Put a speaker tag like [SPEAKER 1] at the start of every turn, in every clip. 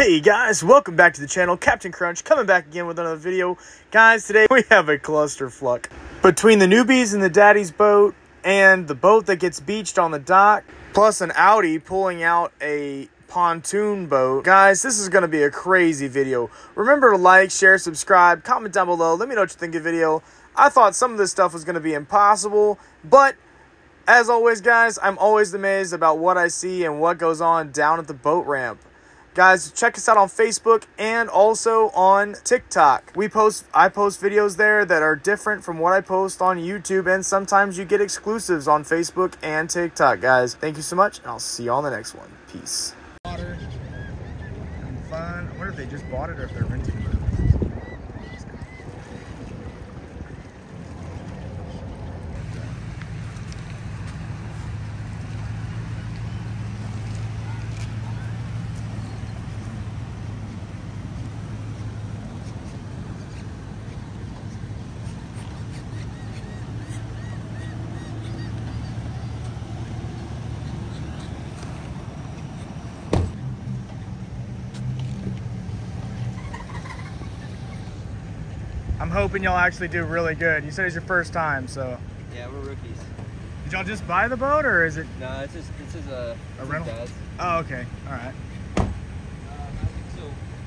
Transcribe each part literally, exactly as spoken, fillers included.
[SPEAKER 1] Hey guys, welcome back to the channel. Captain Crunch coming back again with another video. Guys, today we have a clusterfuck between the newbies in the daddy's boat and the boat that gets beached on the dock, plus an Audi pulling out a pontoon boat. Guys, this is going to be a crazy video. Remember to like, share, subscribe, comment down below. Let me know what you think of the video. I thought some of this stuff was going to be impossible, but as always, guys, I'm always amazed about what I see and what goes on down at the boat ramp. Guys, check us out on Facebook and also on TikTok. We post, I post videos there that are different from what I post on YouTube, and sometimes you get exclusives on Facebook and TikTok, guys. Thank you so much, and I'll see you on the next one. Peace. Water and fun. I wonder if they just bought it or if they're renting it. I'm hoping y'all actually do really good. You said it's your first time, so.
[SPEAKER 2] Yeah, we're rookies.
[SPEAKER 1] Did y'all just buy the boat, or is it?
[SPEAKER 2] No, it's just this is a,
[SPEAKER 1] a rental.
[SPEAKER 2] Dad's.
[SPEAKER 1] Oh, okay. All right.
[SPEAKER 2] Uh, so,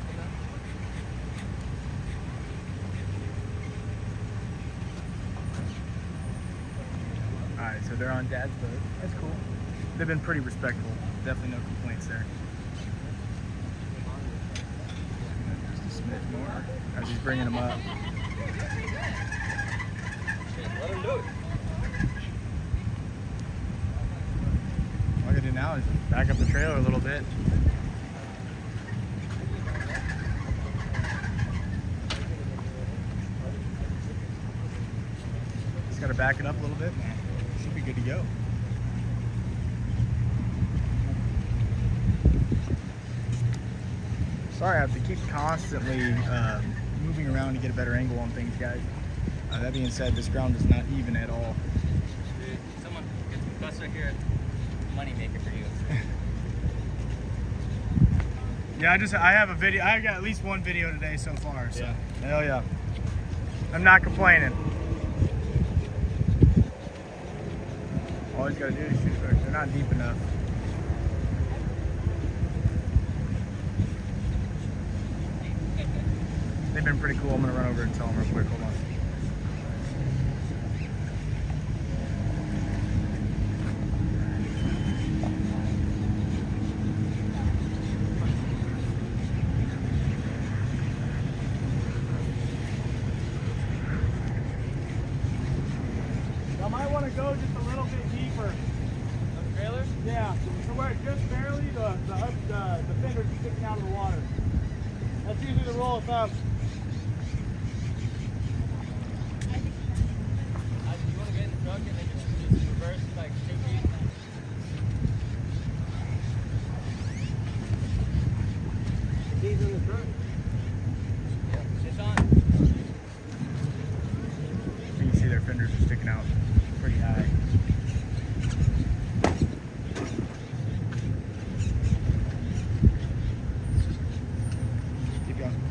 [SPEAKER 1] all right, so they're on Dad's boat. That's cool. They've been pretty respectful. Definitely no complaints there. Just a smidge more as he's bringing them up.
[SPEAKER 2] let him do it.
[SPEAKER 1] All I gotta do now is just back up the trailer a little bit. Just gotta back it up a little bit, man. Should be good to go. Sorry, I have to keep constantly um, moving around to get a better angle on things, guys. Uh, that being said, this ground is not even at all.
[SPEAKER 2] Dude, someone get some cluster here. Money maker for you.
[SPEAKER 1] Yeah, I just I have a video. I got at least one video today so far. So
[SPEAKER 2] yeah.
[SPEAKER 1] Hell yeah, I'm not complaining. All he's got to do is shoot back. They're not deep enough. They've been pretty cool. I'm gonna run over and tell them real quick. Hold on. I might want to go just a little bit deeper.
[SPEAKER 2] On the trailer?
[SPEAKER 1] Yeah, so where just barely the the, up, the, the fenders are sticking out of the water. That's usually the rule of thumb.
[SPEAKER 2] You want to get in the truck and then just, just reverse like two feet? The keys in the truck? Yeah, it's on.
[SPEAKER 1] You can see their fenders are sticking out pretty high. Keep going.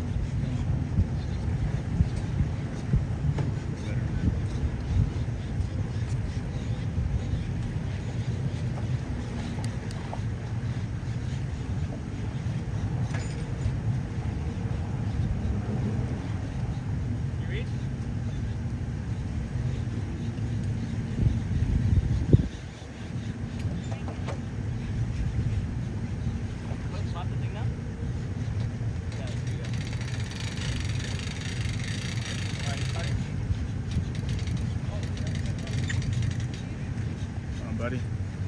[SPEAKER 2] You reach? Spot the thing now? Yeah, let's do that. Alright, starting.
[SPEAKER 1] Come on, buddy.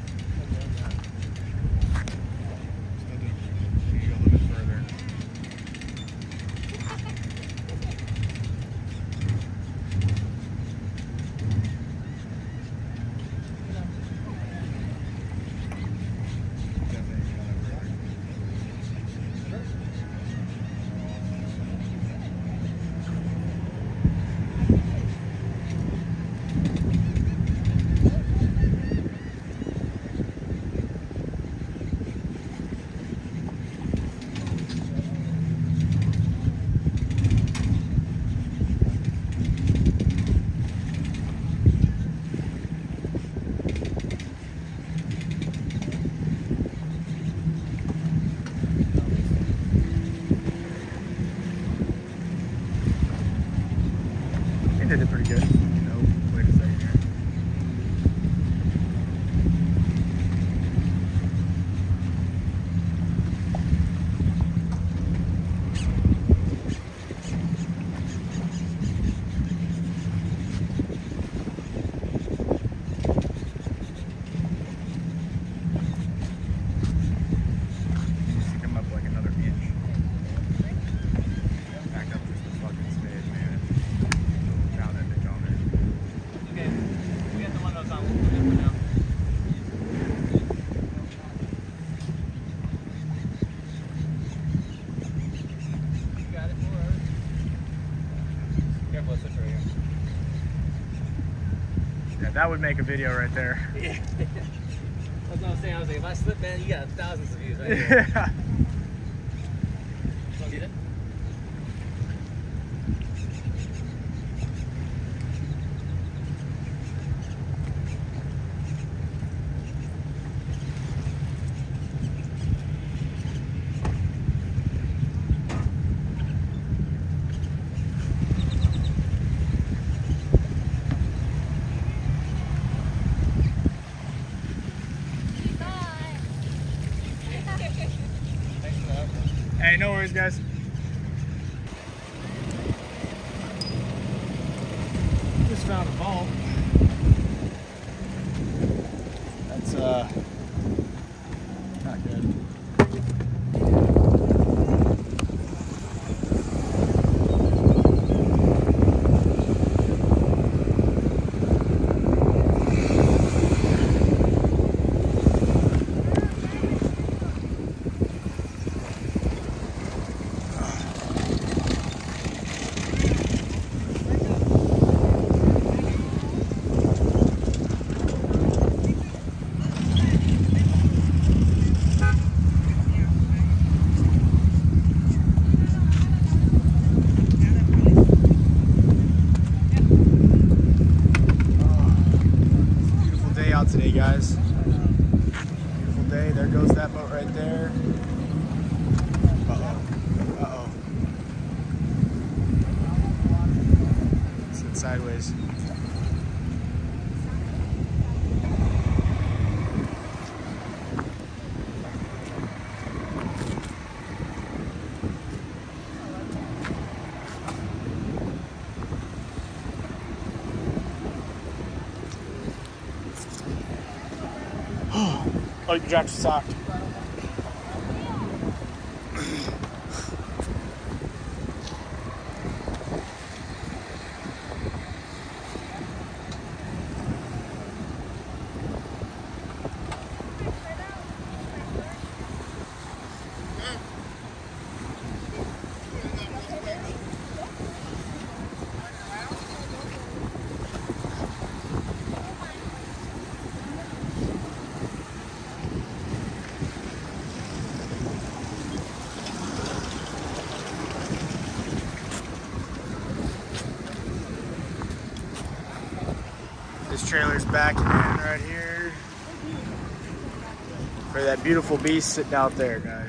[SPEAKER 1] Still do. You can go a little bit further. That would make a video right there.
[SPEAKER 2] Yeah. That's what I'm saying. I was like, if I slip, man, you got thousands of views right here.
[SPEAKER 1] Yeah.
[SPEAKER 2] Want to get it?
[SPEAKER 1] Hey, no worries, guys. Just found a vault. That's uh not good. Today, guys. Beautiful day. There goes that boat right there. Uh-oh. Uh-oh. Sit sideways. Oh, you dropped your sock. This trailer's backing in right here for that beautiful beast sitting out there, guys.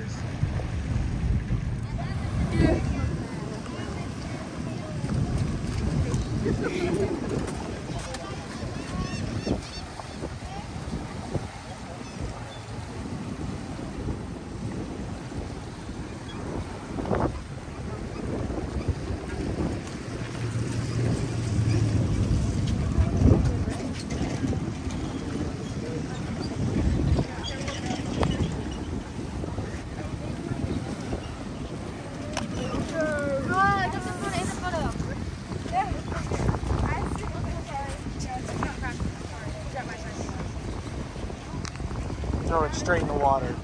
[SPEAKER 1] Throw it straight in the water.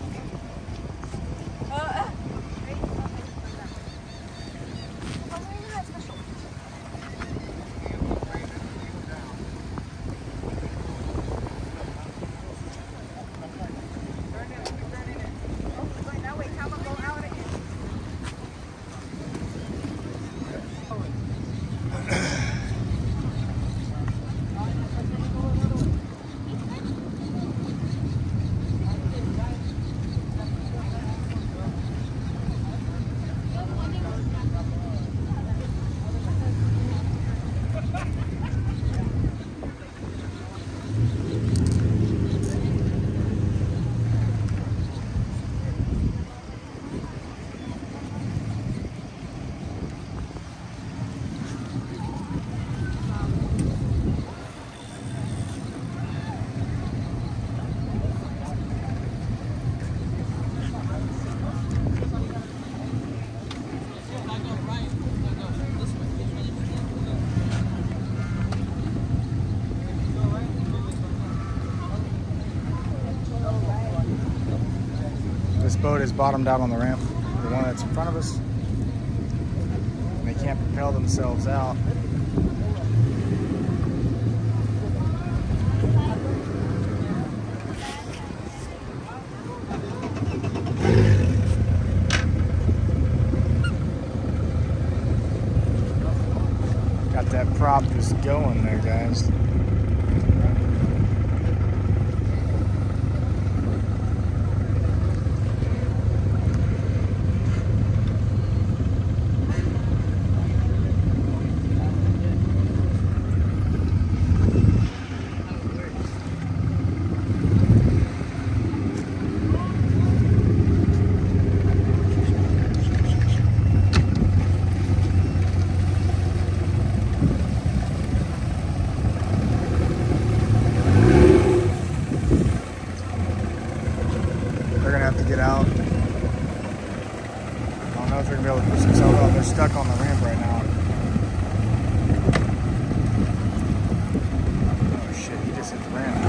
[SPEAKER 1] This boat is bottomed out on the ramp, the one that's in front of us. And they can't propel themselves out. prop just going there, guys. Get out. I don't know if they're gonna be able to push themselves out. They're stuck on the ramp right now. Oh shit, he just hit the ramp.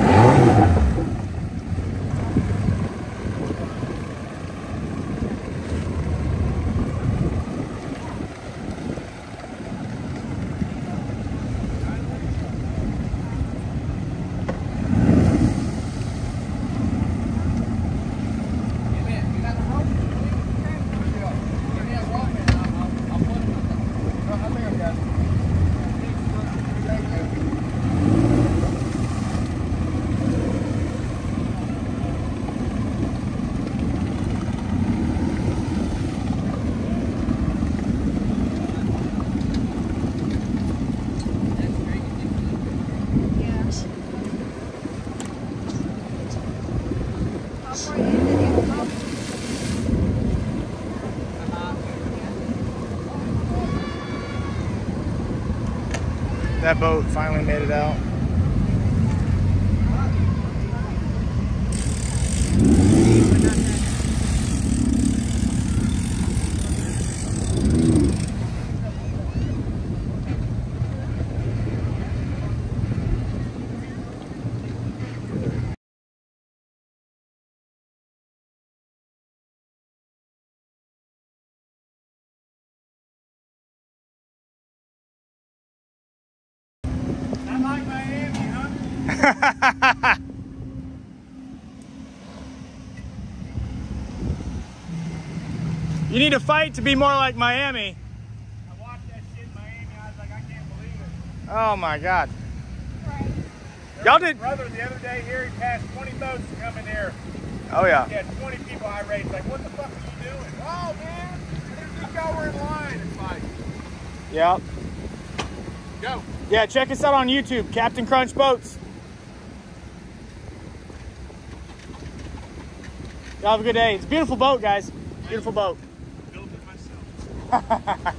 [SPEAKER 1] That boat finally made it out.
[SPEAKER 2] Like Miami, huh?
[SPEAKER 1] You need to fight to be more like Miami.
[SPEAKER 2] I watched that shit in Miami. I was like, I can't believe it.
[SPEAKER 1] Oh my God.
[SPEAKER 2] Y'all
[SPEAKER 1] did-
[SPEAKER 2] brother the other day here, he passed twenty boats coming here.
[SPEAKER 1] Oh yeah.
[SPEAKER 2] He had twenty people irate. It's like, what the fuck are you doing? Oh man, just y'all were in line. It's like,
[SPEAKER 1] Yep.
[SPEAKER 2] go.
[SPEAKER 1] Yeah, check us out on YouTube, Captain Crunch Boats. Y'all have a good day. It's a beautiful boat, guys. Beautiful boat.
[SPEAKER 2] Built it myself.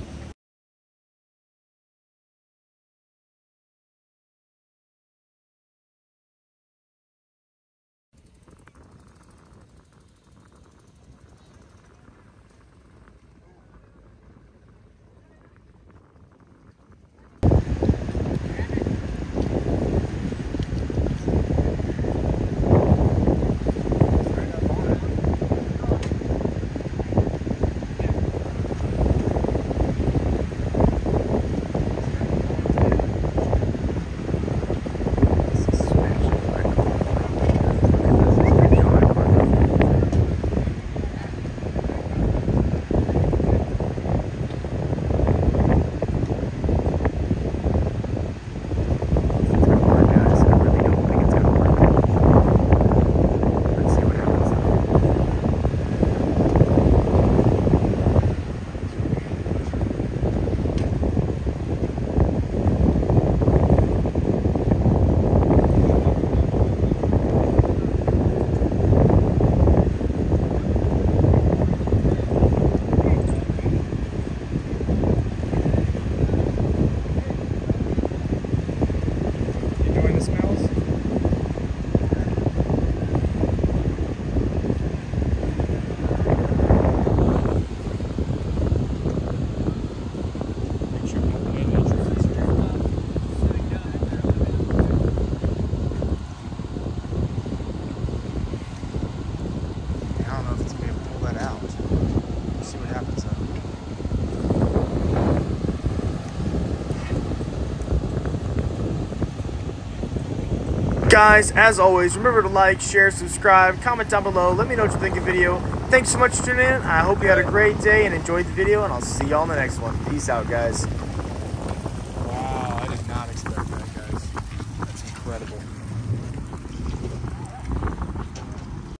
[SPEAKER 1] Guys, as always, remember to like, share, subscribe, comment down below. Let me know what you think of the video. Thanks so much for tuning in. I hope you had a great day and enjoyed the video, and I'll see y'all in the next one. Peace out, guys.